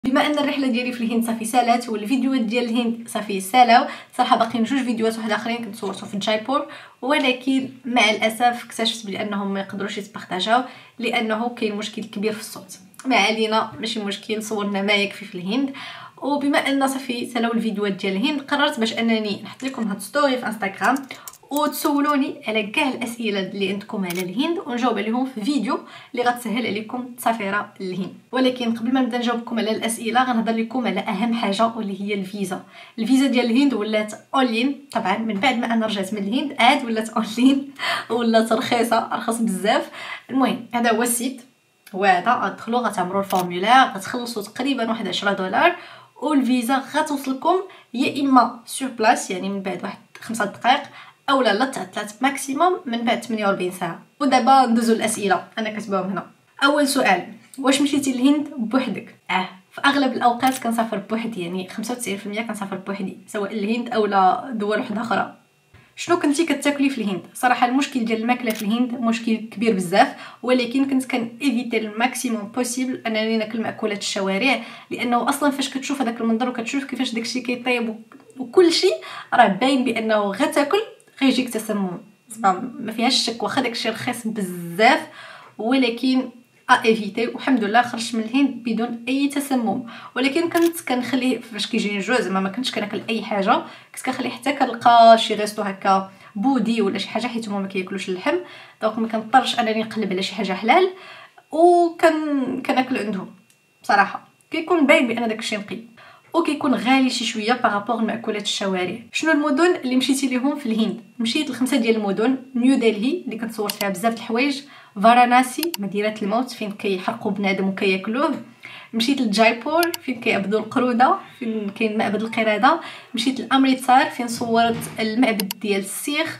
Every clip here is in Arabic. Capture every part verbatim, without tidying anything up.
بما ان الرحله ديالي في الهند صافي سالات والفيديوهات ديال الهند صافي سالاو، صراحه باقيين جوج فيديوهات واحد اخرين كنت صورتهم في جايبور، ولكن مع الاسف اكتشفت بانهم ما يقدروش يتبارطاجاو لانه كاين مشكل كبير في الصوت. ما علينا، ماشي مشكل، صورنا ما يكفي في الهند. وبما ان صافي سالاو الفيديوهات ديال الهند، قررت باش انني نحط لكم هاد ستوري في انستغرام وتسولوني على كاع الاسئله اللي عندكم على الهند ونجاوب عليهم في فيديو اللي غتسهل عليكم التسافر للهند. ولكن قبل ما نبدا نجاوبكم على الاسئله غنهضر لكم على اهم حاجه واللي هي الفيزا. الفيزا ديال الهند ولات اونلاين، طبعا من بعد ما انا رجعت من الهند عاد ولات اونلاين ولات رخيصه، ارخص بزاف. المهم هذا هو السيت، وهذا غتدخلوا غتعمروا الفورمولير، غتخلصوا تقريبا واحد عشرة دولار والفيزا غتوصلكم يا اما سور بلاص يعني من بعد واحد خمسة دقائق اولا لا تعطلات ماكسيموم من بعد ثمانية وأربعين ساعه. ودابا ندوزو الاسئله انا كاتباهم هنا. اول سؤال، واش مشيتي للهند بوحدك؟ اه في اغلب الاوقات كنسافر بوحدي، يعني خمسة وتسعين بالمية كنسافر بوحدي سواء الهند اولا دول وحده اخرى. شنو كنتي كتاكلي في الهند؟ صراحه المشكل ديال الماكله في الهند مشكل كبير بزاف، ولكن كنت كان ايفيتي الماكسيموم بوسيبل انني ناكل ماكولات الشوارع، لانه اصلا فاش كتشوف هذاك المنظر وكتشوف كيفاش داكشي كيطيب وكل شيء راه باين بانه غتاكل غيجيك تسمم. ما فيهاش شك، واخا داكشي رخيص بزاف ولكن ايفيتي. والحمد لله خرجت من الهند بدون اي تسمم، ولكن كنت كنخلي فاش كيجيني الجوع زعما ما كنتش كناكل اي حاجه، كنت كنخلي حتى كنلقى شي ريستو هكا بودي ولا شي حاجه حيت هما ما كياكلوش اللحم، دونك ما كنضطرش انني نقلب على شي حاجه حلال وكن كناكل عندهم. بصراحه كيكون باين بان داكشي نقي وكيكون غالي شي شويه بارابور المأكولات الشوارع. شنو المدن اللي مشيتي ليهم في الهند؟ مشيت لخمسه ديال المدن: نيو دلهي اللي كنت صورت فيها بزاف د الحوايج، فاراناسي مدينه الموت فين كيحرقوا بنادم وكياكلوه، مشيت لجايبور فين كيعبدوا القروده، فين كاين معبد القرده، مشيت لامريتسار فين صورت المعبد ديال السيخ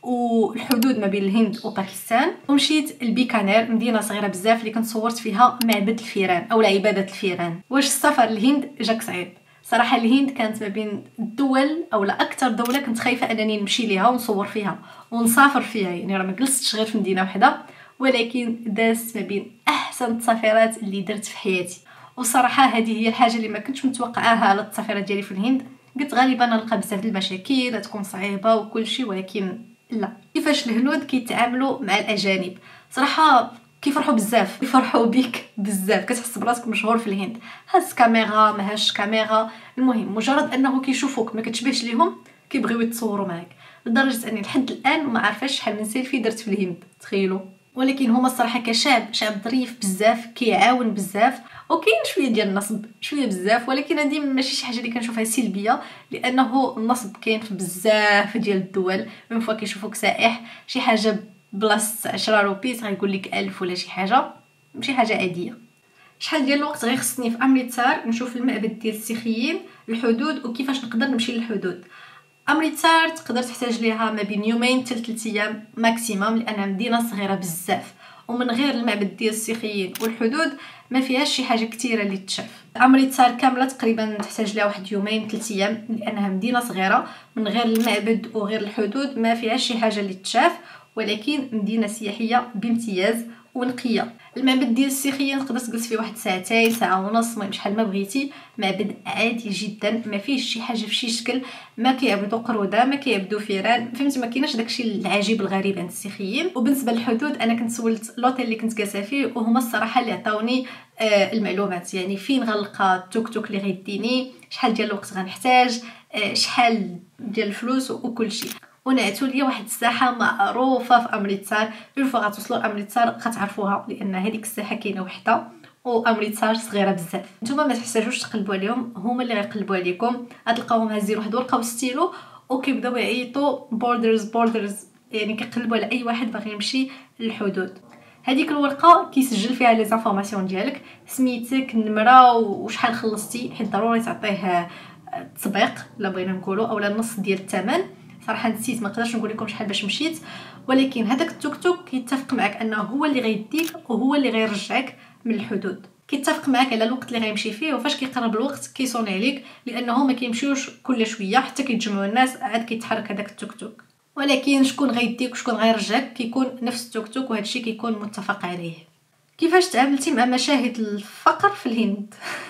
والحدود ما بين الهند وباكستان، ومشيت لبيكانير مدينه صغيره بزاف اللي كنت صورت فيها معبد الفيران او عباده الفيران. واش السفر للهند جاك صعيب؟ صراحه الهند كانت ما بين الدول او لا اكثر دوله كنت خايفه انني نمشي ليها ونصور فيها ونسافر فيها، يعني راه ما جلستش غير في مدينه واحده، ولكن دازت ما بين احسن التسافرات اللي درت في حياتي. وصراحه هذه هي الحاجه اللي ما كنتش متوقعاها على التسافرات ديالي في الهند. قلت غالبا نلقى بزاف د المشاكل تكون صعيبه وكل شيء، ولكن لا. كيفاش الهنود كيتعاملوا مع الاجانب؟ صراحه كيفرحوا بزاف، كيفرحوا بيك بزاف، كتحس براسك مشهور في الهند. هاز كاميرا ما هاش كاميرا، المهم مجرد انه كيشوفوك ما كتشبهش ليهم كيبغيو يتصوروا معك، لدرجه اني لحد الان ما عارفاش شحال من سيلفي درت في الهند، تخيلوا. ولكن هما الصراحه كشعب شعب ظريف بزاف، كيعاون بزاف، وكاين شويه ديال النصب شويه بزاف، ولكن هذه ماشي شي حاجه اللي كنشوفها سلبيه، لانه النصب كاين في بزاف ديال الدول. من فوا كيشوفوك سائح شي حاجه بلاصه عشرة روبيس غيقول لك ألف ولا شي حاجه، ماشي حاجه عاديه. شحال ديال الوقت غيخصني في امريتسار نشوف المعبد ديال السيخيين، الحدود وكيفاش نقدر نمشي للحدود؟ امريتسار تقدر تحتاج ليها ما بين يومين حتى ثلاثة ايام ماكسيموم، لانها مدينه صغيره بزاف، ومن غير المعبد ديال السيخيين والحدود ما فيهاش شي حاجه كثيره اللي تشاف. امريتسار كامله تقريبا تحتاج لها واحد يومين ثلاثة ايام، لانها مدينه صغيره، من غير المعبد وغير الحدود ما فيهاش شي حاجه اللي تشاف، ولكن مدينه سياحيه بامتياز ونقيه. المعبد ديال السيخيين تقدر تجلس فيه واحد ساعتين ساعه ونص، المهم شحال ما بغيتي. معبد عادي جدا، ما فيهش شي حاجه في شي شكل، ما كيعبدوا قروده ما كيعبدوا فيران، فهمتي؟ ما كايناش داكشي العجيب الغريب عند السيخيين. وبالنسبه للحدود انا كنت سولت لوطيل اللي كنت جالسه فيه وهما الصراحه اللي عطاوني آه المعلومات، يعني فين غنلقى التوك توك اللي غيديني، شحال ديال الوقت غنحتاج، آه شحال ديال الفلوس وكل شيء. ونعتوا ليا واحد الساحه معروفه في امريتسار، اون فوا غتوصلوا لامريتسار غتعرفوها، لان هذيك الساحه كاينه وحده وامريتسار صغيره بزاف. نتوما ما تحتاجوش تقلبوا عليهم، هما اللي غيقلبوا عليكم. غتلقاوهم هازين واحد ورقه وستيلو وكيبداو يعيطوا بوردرز بوردرز، يعني كيقلبوا على اي واحد باغي يمشي للحدود. هذيك الورقه كيسجل فيها لي زانفورماسيون ديالك، سميتك، النمره وشحال خلصتي، حيت ضروري تعطيه التسبيق لا بغينا نقولوا اولا النص ديال الثمن. صراحه نسيت ما نقدرش نقول لكم شحال باش مشيت، ولكن هذاك التوك توك كيتفق معك انه هو اللي غيديك وهو اللي غيرجعك من الحدود، كيتفق معك على الوقت اللي غيمشي فيه، وفاش كيقرب الوقت كيصوني عليك، لانه ما كيمشيوش كل شويه حتى كيتجمعوا الناس عاد كيتحرك هذاك التوك توك. ولكن شكون غيديك وشكون غيرجعك كيكون نفس التوك توك، وهذا الشيء كيكون متفق عليه. كيفاش تعاملتي مع مشاهد الفقر في الهند؟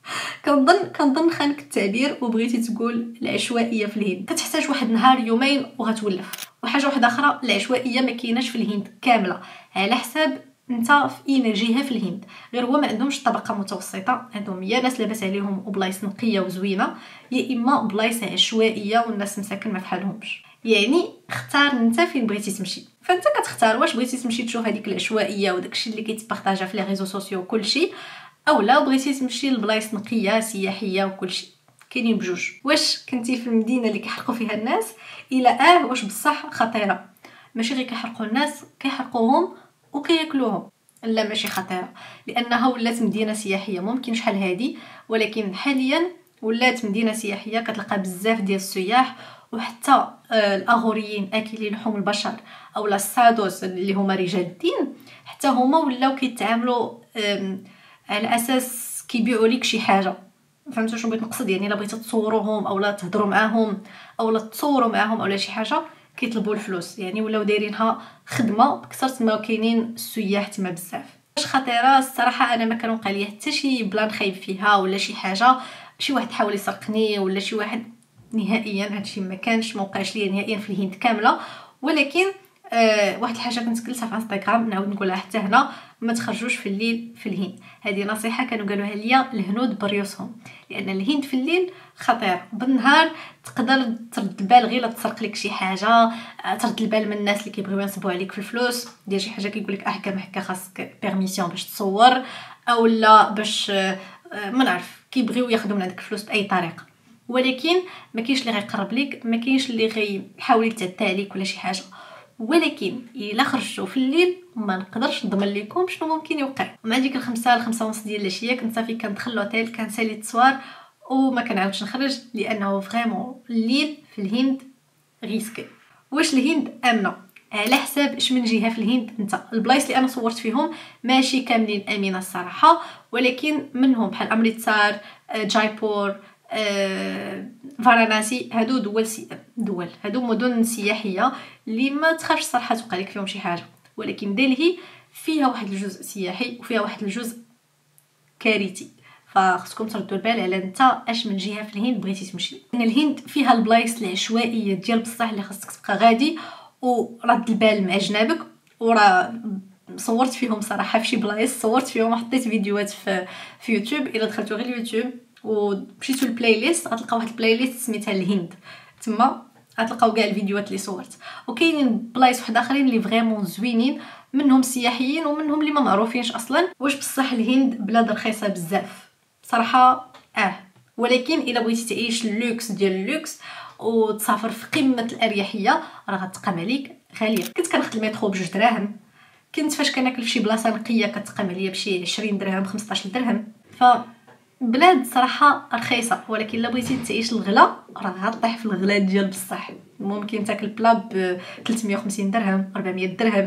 كنظن كنظن خانك التعبير وبغيتي تقول العشوائيه في الهند كتحتاج واحد نهار يومين وغتولف. وحاجه واحده اخرى، العشوائيه ما كايناش في الهند كامله، على حساب انت في اين جهه في الهند. غير هو ما عندهمش طبقه متوسطه، عندهم يا ناس لاباس عليهم وبلايص نقيه وزوينه، يا اما بلايص عشوائيه والناس مساكن ما فحالهمش. يعني اختار انت فين بغيتي تمشي، فانت كتختار واش بغيتي تمشي تشوف هذيك العشوائيه وداكشي اللي كيتبارطاجا في لي ريزو سوسيو وكلشي، او لا بغيتي تمشي لبلايص نقيه سياحيه وكلشي. كاينين بجوج. واش كنتي في المدينه اللي كيحرقوا فيها الناس؟ الى اه واش بصح خطيره؟ ماشي غير كيحرقوا الناس، كيحرقوهم وكياكلوهم. لا ماشي خطيره، لانها ولات مدينه سياحيه. ممكن شحال هادي، ولكن حاليا ولات مدينه سياحيه كتلقى بزاف ديال السياح، وحتى الاغوريين اكلي لحوم البشر او السادوس اللي هما رجال الدين، حتى هما ولاو كيتعاملوا على اساس كيبيعوا لك شي حاجه. فهمتوا شنو بغيت نقصد؟ يعني الا بغيتي تصوروهم او لا تهضروا معاهم او لا تصوروا معاهم او لا شي حاجه كيطلبوا الفلوس. يعني ولاو دايرينها خدمه بكثر ما كاينين السياح تما بزاف. واش خطيره؟ الصراحه انا ما كان وقع لي حتى شي بلان خايب فيها ولا شي حاجه، شي واحد حاول يسرقني ولا شي واحد، نهائيا هادشي ما كانش، ما وقعش لي نهائيا في الهند كامله. ولكن أه واحد الحاجه كنت قلتها في انستغرام نعاود نقولها حتى هنا، ما تخرجوش في الليل في الهند. هذه نصيحه كانوا قالوها ليا الهنود بريوسهم، لان الهند في الليل خطير. بالنهار تقدر ترد البال غير لا تسرق لك شي حاجه، ترد البال من الناس اللي كيبغيو ينصبوا عليك في الفلوس ديال شي حاجه، كيقول لك احكام هكا خاصك بيرميسيون باش تصور، او لا باش ما نعرف كيبغيو ياخذوا من عندك الفلوس باي طريقه. ولكن ما كاينش اللي غيقرب لك، ما كاينش اللي غيحاول يتعدى عليك ولا شي حاجه. ولكن الا خرجتوا في الليل ما نقدرش نضمن لكم شنو ممكن يوقع. مع ديك الخمسة الخمسة ونص ديال العشيه كنت صافي كندخل لوطيل، كنسالي التصوير وما كنعاودش نخرج، لانه فريمون الليل في الهند ريسكي. واش الهند امنه؟ على حساب اش من جهه في الهند انت. البلايص اللي انا صورت فيهم ماشي كاملين امنه الصراحه، ولكن منهم بحال امريتسار، جايبور، آه، فاراناسي، هادو دول سي... دول هادو مدن سياحيه اللي ما تخافش صراحه توقع لك فيهم شي حاجه. ولكن دلهي فيها واحد الجزء سياحي وفيها واحد الجزء كارثي، فخصكم تردوا البال على انت اش من جهه في الهند بغيتي تمشي. ان الهند فيها البلايص العشوائيه ديال بصح اللي خاصك تبقى غادي ورد البال مع جنابك. وراه صورت فيهم صراحه في شي بلايص، صورت فيهم وحطيت فيديوهات في في يوتيوب. الا دخلتوا غير اليوتيوب ومشيتوا البلاي ليست غتلقاو واحد البلاي ليست سميتها الهند، تما غتلقاو كاع الفيديوهات اللي صورت. وكاينين بلايص واحد اخرين اللي فريمون زوينين، منهم سياحيين ومنهم اللي ما معروفينش اصلا. واش بصح الهند بلاد رخيصه بزاف صراحه؟ اه، ولكن الا بغيتي تعيش اللوكس ديال اللوكس وتسافر في قمه الاريحيه راه غتقام عليك غاليه. كنت كناخذ المترو بجوج دراهم، كنت فاش كناكل في شي بلاصه نقيه كتقام عليا بشي عشرين درهم خمسطاش درهم. ف بلاد صراحه رخيصه، ولكن الا بغيتي تعيش الغلا راه غطيح في الغلا ديال بصح. ممكن تاكل بلا ب ثلاثمية وخمسين درهم أربعمية درهم.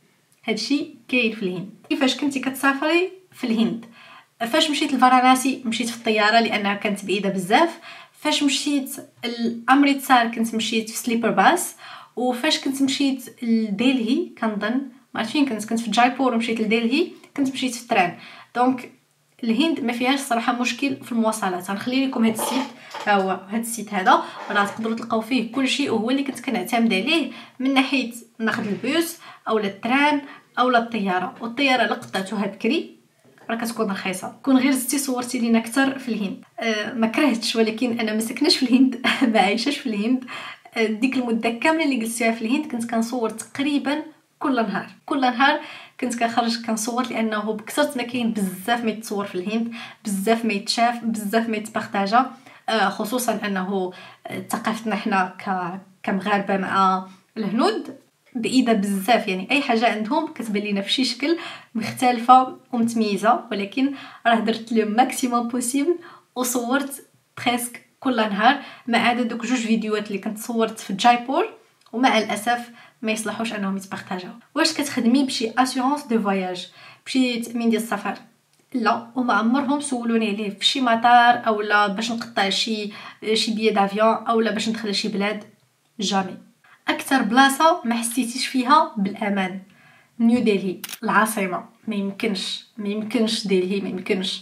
هادشي كاين في الهند. كيفاش كنتي كتسافري في الهند؟ فاش مشيت لفاراناسي مشيت في الطياره لانها كانت بعيده بزاف. فاش مشيت لامريتسار كنت مشيت في سليبر باس. وفاش كنت مشيت لدلهي كنظن ما عرفت فين كنت كنت في جايبور ومشيت لدلهي كنت مشيت في التران. دونك الهند ما فيهاش صراحه مشكل في المواصلات. غنخلي لكم هذا السيت، ها هو هذا السيت هذا راه تقدروا تلقاو فيه كل شيء، وهو اللي كنت كنعتمد عليه من ناحيه ناخذ البيوس او التران او الطياره. والطياره اللي قطعتوها بكري راه كتكون رخيصه. كون غير زدتي صورتي لينا اكثر في الهند. أه ما كرهتش، ولكن انا ما سكناش في الهند ما عايشاش في الهند. أه ديك المده كامله اللي جلست فيها في الهند كنت كنصور تقريبا كل نهار كل نهار كنت كنخرج كنصور، لانه بكثرت ما كاين بزاف ما يتصور في الهند، بزاف ما يتشاف، بزاف ما يتبارطاجا. أه خصوصا انه ثقافتنا حنا كمغاربه مع الهنود بعيده بزاف. يعني اي حاجه عندهم كتبان لينا في شي شكل مختلفه ومتميزه، ولكن راه درت لو ماكسيموم بوسيبل وصورت بريسك كل نهار، ما عدا دوك جوج فيديوهات اللي كنت صورت في جايبور ومع الاسف ما يصلحوش انهم يتبارطاجاو. واش كتخدمي بشي اسيورونس دو فواياج، بشي تامين ديال السفر؟ لا، وما عمرهم سولوني عليه في شي مطار او لا باش نقطع شي شي بيي دافيون او لا باش ندخل لشي بلاد. جامي. اكثر بلاصه ما حسيتيش فيها بالامان؟ نيو دلهي العاصمه. ما يمكنش ما يمكنش دلهي ما يمكنش.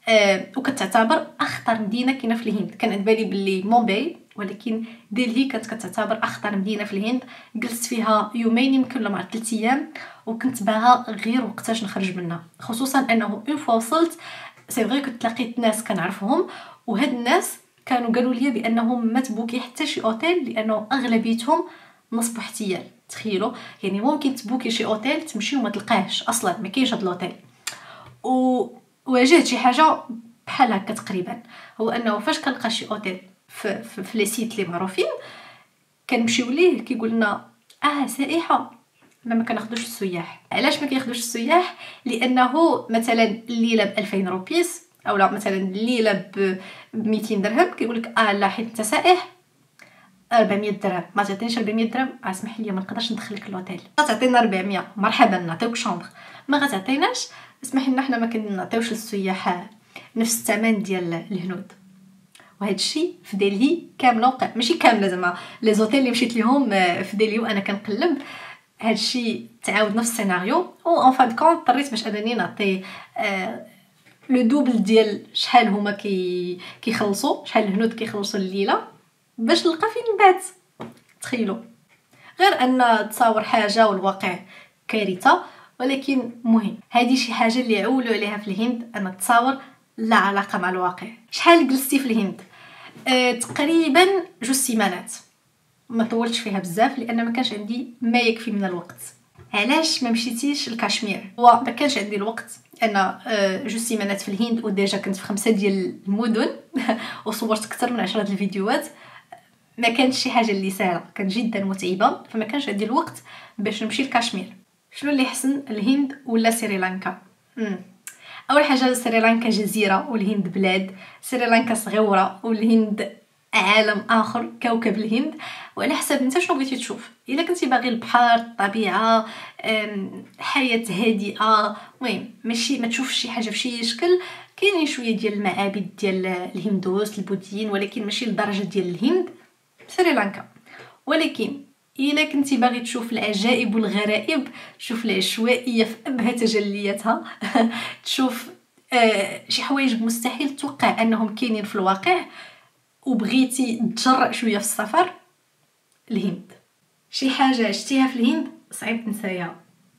أه وكتعتبر اخطر مدينه كاينه في الهند. كان بالي باللي مومباي، ولكن دلهي كانت كتعتبر اخطر مدينه في الهند. جلست فيها يومين يمكن ولا مع ثلاث ايام، وكنت باغا غير وقتاش نخرج منها، خصوصا انه اون فوا وصلت سي فري كنت لقيت ناس كنعرفهم، وهاد الناس كانوا قالوا لي بانهم ما تبوكي حتى شي اوتيل لانه اغلبيتهم نصب احتيال. تخيلوا يعني ممكن تبوكي شي اوتيل تمشي وما تلقاهش اصلا، ما كاينش هاد الاوتيل. و واجهت شي حاجه بحال هكا تقريبا، هو انه فاش كنلقى شي اوتيل في في, في لي سيت لي معروفين كنمشيو ليه كيقول لنا اه سائحه، ما ما كناخذوش السياح. علاش ما كياخذوش السياح؟ لانه مثلا الليله ب ألفين روبيس او لا مثلا الليله ب ميتين درهم، كيقول لك اه لا حيت انت سائح أربعمية درهم، ما تعطينيش أربعمية درهم اسمح لي ما نقدرش ندخلك لوطيل. تعطينا أربعمية مرحبا نعطيوك شومبر، ما غتعطيناش اسمح لنا حنا ما كنعطيوش للسياح نفس الثمن ديال الهنود. وهذا الشيء في دلهي كامله وقع، ماشي كامله زعما لي زوتيل اللي مشيت ليهم في دلهي وانا كنقلب هذا الشيء تعاود نفس السيناريو. و ان فان كونط اضطريت باش انني نعطي آه لو دوبل ديال شحال هما كي كيخلصوا، شحال الهنود كيخلصوا الليله باش نلقى فين نبات. تخيلوا غير ان تصاور حاجه والواقع كارثه، ولكن مهم هذه شي حاجه اللي عولوا عليها في الهند ان تصاور لا علاقه مع الواقع. شحال جلستي في الهند؟ أه تقريبا جوج سيمانات، ما طولتش فيها بزاف لان ما كانش عندي ما يكفي من الوقت. علاش ما مشيتيش لكشمير؟ هو ما كانش عندي الوقت، انا أه جوج سيمانات في الهند وديجا كنت في خمسه ديال المدن وصورت اكثر من عشرة الفيديوهات، ما كانش شي حاجه اللي سهله، كان جدا متعبه، فما كانش عندي الوقت باش نمشي لكشمير. شنو اللي حسن الهند ولا سريلانكا؟ امم اول حاجه سريلانكا جزيره والهند بلاد، سريلانكا صغيره والهند عالم اخر، كوكب الهند. وعلى حسب انت شنو بغيتي تشوف، الا كنتي باغي البحر الطبيعه حياه هادئه، المهم ماشي ما تشوفش شي حاجه بشي شكل. كاينين شويه ديال المعابد ديال الهندوس البوذيين ولكن ماشي لدرجه ديال الهند سريلانكا. ولكن الا كنتي باغي تشوف العجائب والغرائب، تشوف العشوائيه في ابهى تجلياتها تشوف آه شي حوايج مستحيل توقع انهم كاينين في الواقع، وبغيتي تجرأ شويه في السفر، الهند. شي حاجه شتيها في الهند صعيب تنسايها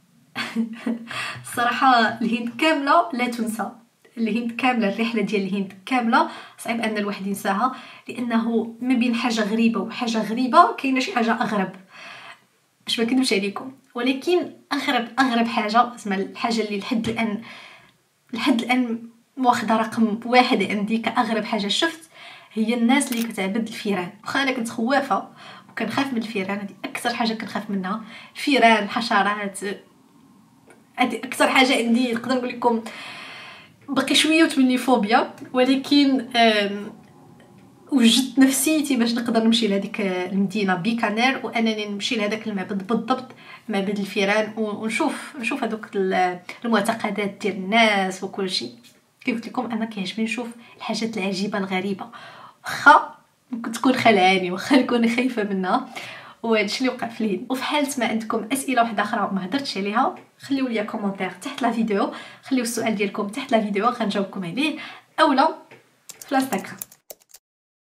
الصراحه الهند كامله لا تنسى، الهند كامله الرحله ديال الهند كامله صعيب ان الواحد ينساها، لانه ما بين حاجه غريبه وحاجه غريبه كاينه شي حاجه اغرب، باش ما كذبش عليكم. ولكن اغرب اغرب حاجه اسمها الحاجه اللي لحد الان لحد الان واخده رقم واحد عندي كاغرب حاجه شفت، هي الناس اللي كتعبد الفيران. واخا انا كنت خوافه وكنخاف من الفيران، هذه اكثر حاجه كنخاف منها، الفيران الحشرات، هذه اكثر حاجه عندي نقدر نقول لكم باقي شويه وتولي فوبيا. ولكن وجدت نفسيتي باش نقدر نمشي لهذيك المدينه بيكانير وانني نمشي لهذاك المعبد بالضبط، معبد الفيران، ونشوف نشوف هذوك المعتقدات ديال الناس وكل شيء. كيف قلت لكم انا كيعجبني نشوف الحاجات العجيبه الغريبه، واخا ممكن تكون خلعاني واخا نكون خايفه منها، وهذا الشيء اللي وقع في الهند. وفي حاله ما عندكم اسئله واحده اخرى ما هضرتش عليها خليو لي كومونتير تحت لا فيديو، خليو السؤال ديالكم تحت لا فيديو غنجاوبكم عليه، اولا في الانستغرام.